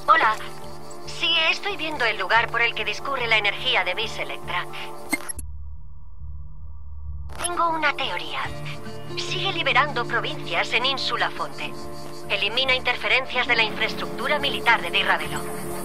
Hola. Sí, estoy viendo el lugar por el que discurre la energía de Vis Electra. Tengo una teoría. Sigue liberando provincias en Ínsula Fonte. Elimina interferencias de la infraestructura militar de Di Ravello.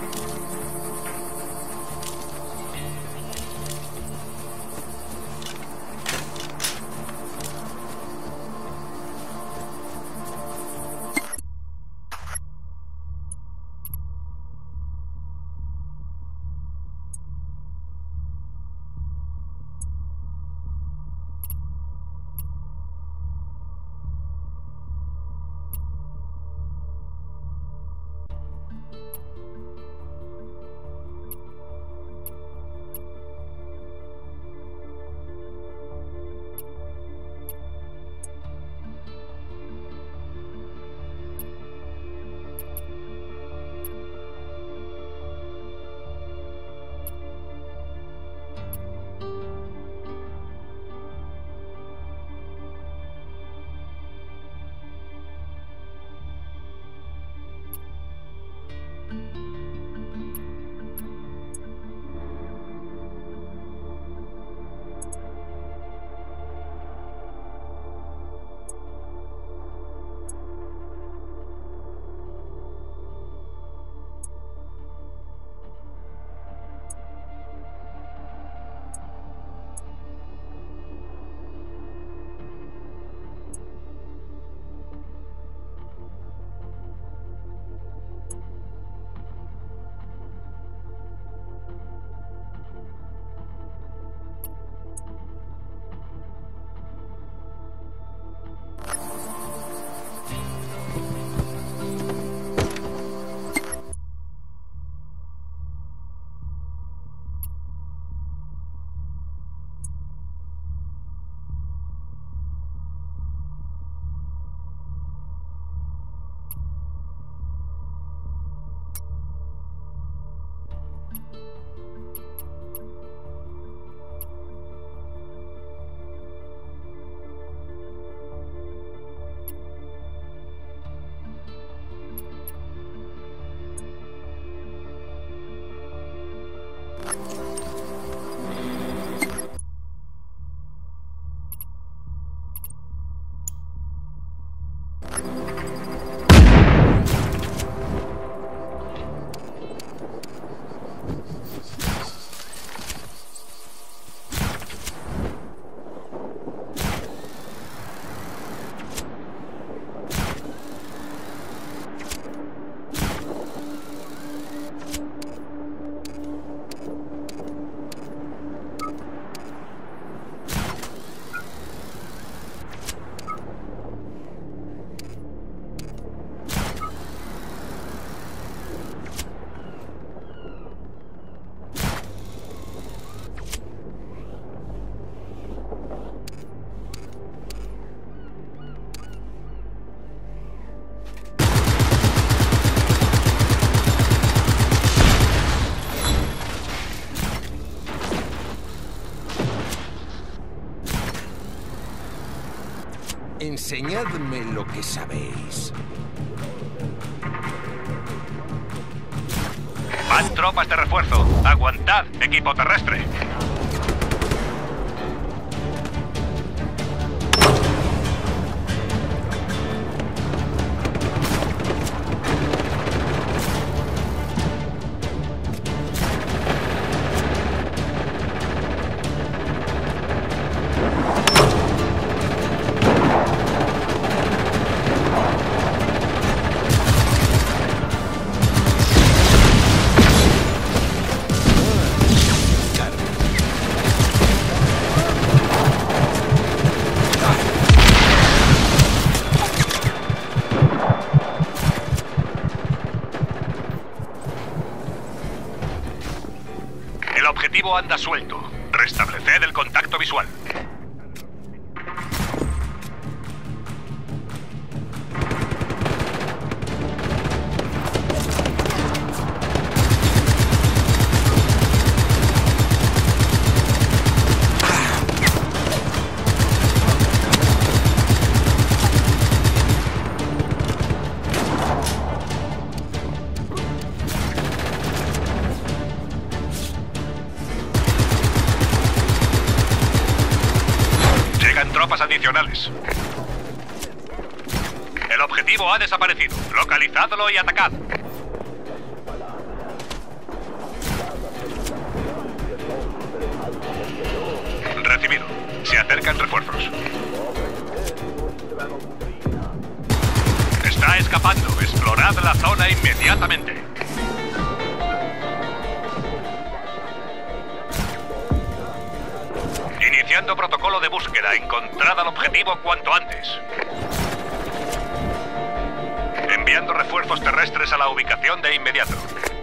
Enseñadme lo que sabéis. Van tropas de refuerzo. Aguantad, equipo terrestre. El objetivo anda suelto. Restableced el contacto visual. tropas adicionales. El objetivo ha desaparecido. Localizadlo y atacad. Recibido. Se acercan refuerzos. Está escapando. Explorad la zona inmediatamente. Iniciando protocolo de búsqueda. Encontrad al objetivo cuanto antes. Enviando refuerzos terrestres a la ubicación de inmediato.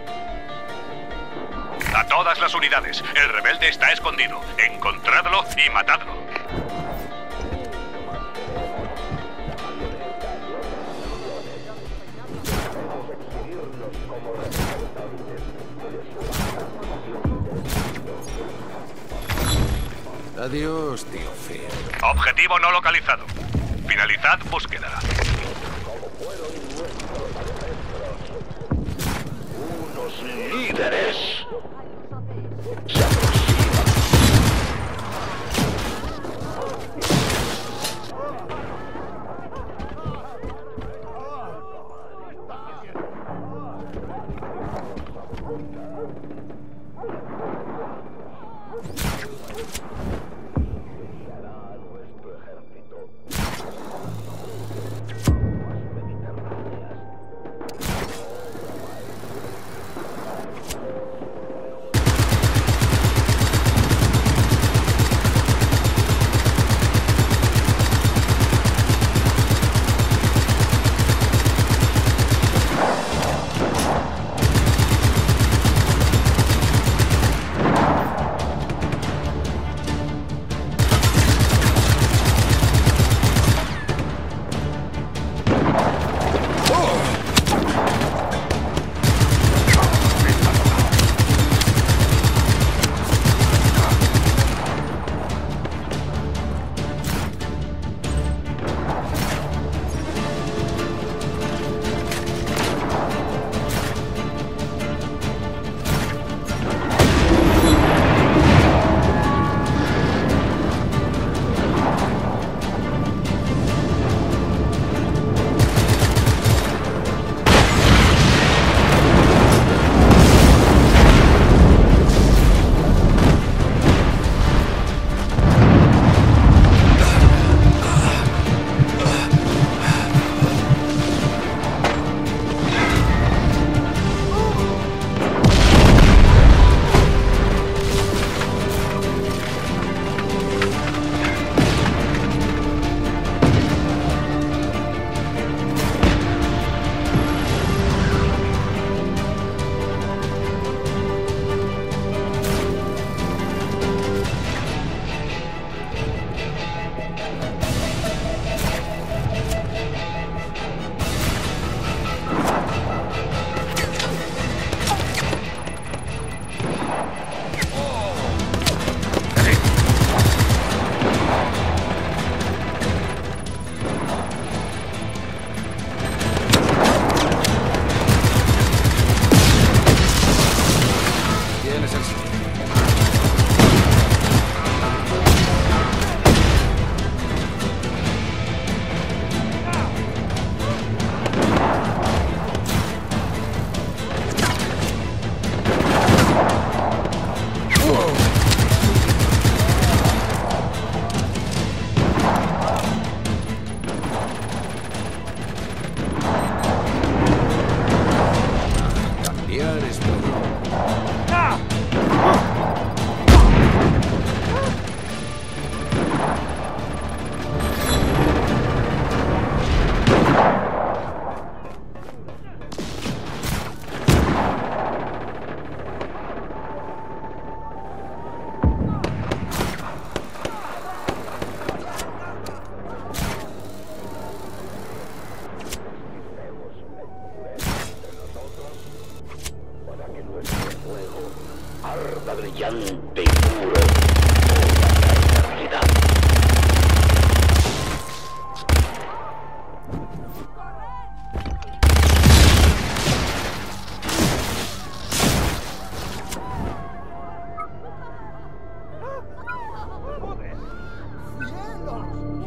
A todas las unidades. El rebelde está escondido. Encontradlo y matadlo. Adiós, tío Phil. Objetivo no localizado. Finalizad búsqueda. Unos líderes. arda brillante y puro toda la eternidad. ¡Cielos!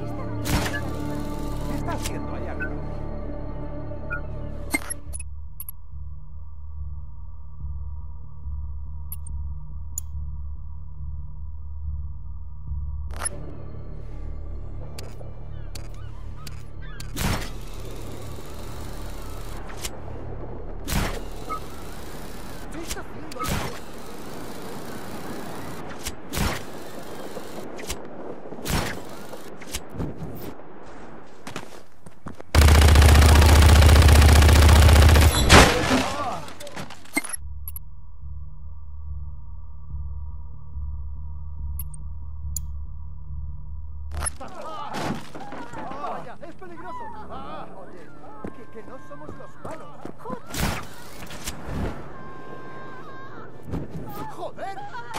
¡Es peligroso! Oye, que no somos los malos. ¡Joder!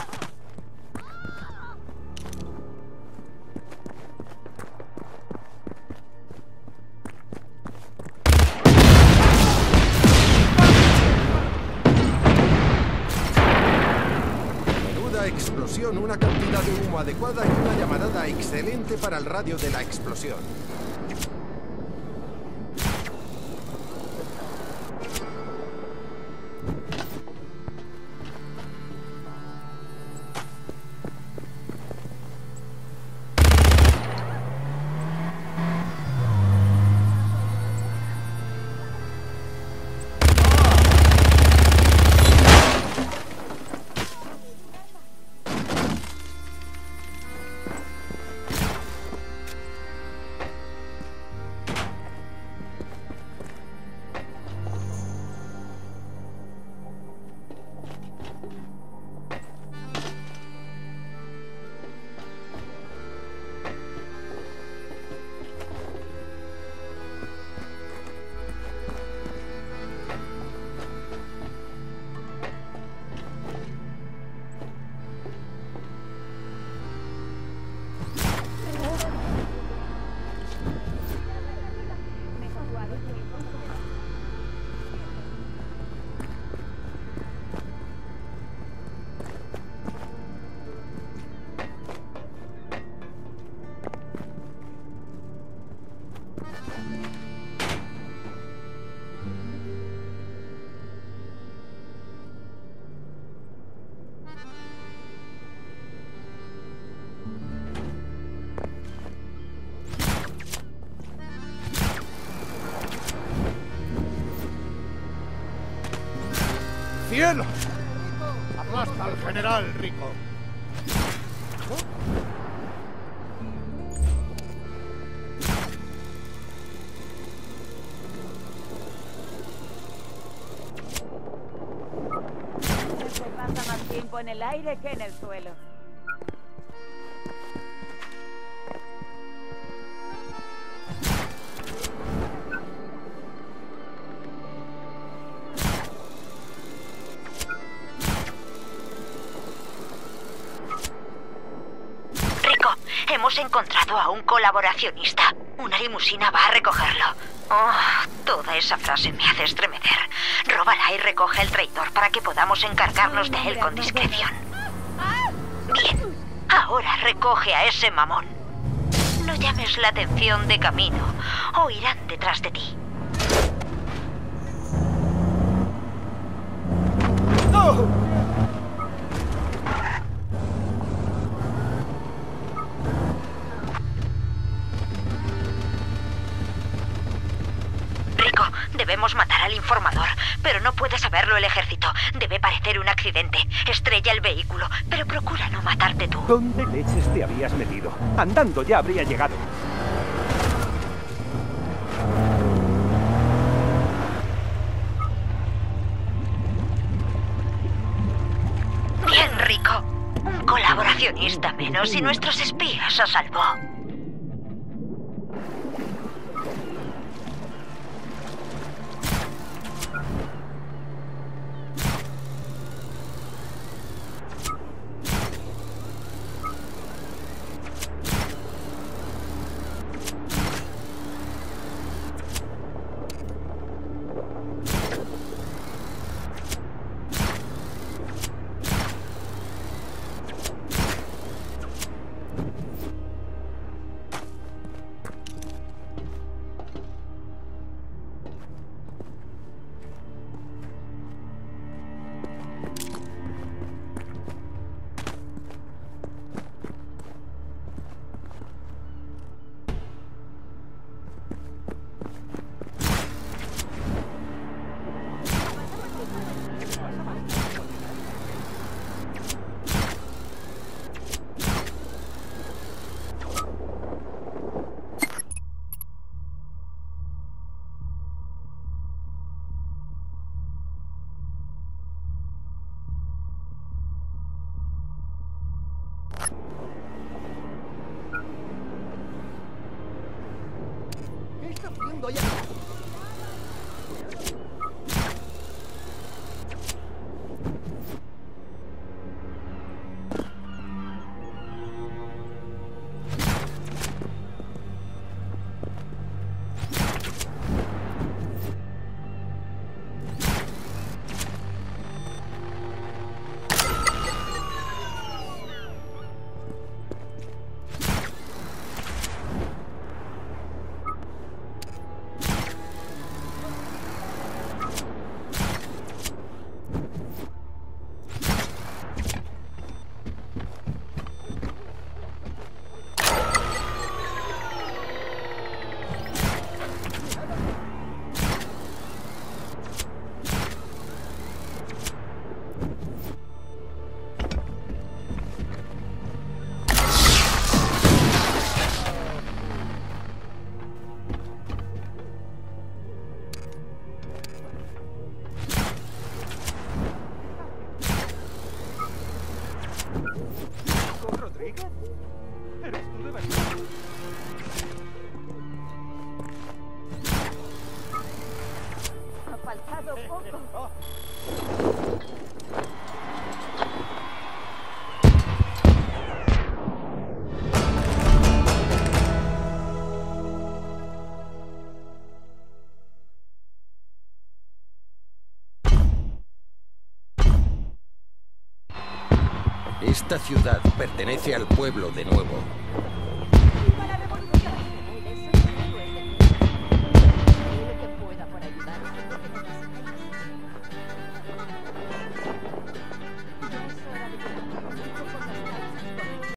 Menuda explosión, una cantidad de humo adecuada y una llamarada excelente para el radio de la explosión. ¡Cielos! ¡Aplasta al general, Rico! Se pasa más tiempo en el aire que en el suelo. Hemos encontrado a un colaboracionista. Una limusina va a recogerlo. Oh, toda esa frase me hace estremecer. Róbala y recoge el traidor para que podamos encargarnos de él con discreción. Bien, ahora recoge a ese mamón. No llames la atención de camino o irán detrás de ti. ¡No! Debemos matar al informador, pero no puede saberlo el ejército. Debe parecer un accidente. Estrella el vehículo, pero procura no matarte tú. ¿Dónde leches te habías metido? Andando ya habría llegado. Bien, Rico. Un colaboracionista menos y nuestros espías a salvo. mundo ya. ¿Rodríguez? ¿Eres tú de verdad? Ha faltado poco. Esta ciudad pertenece al pueblo de nuevo.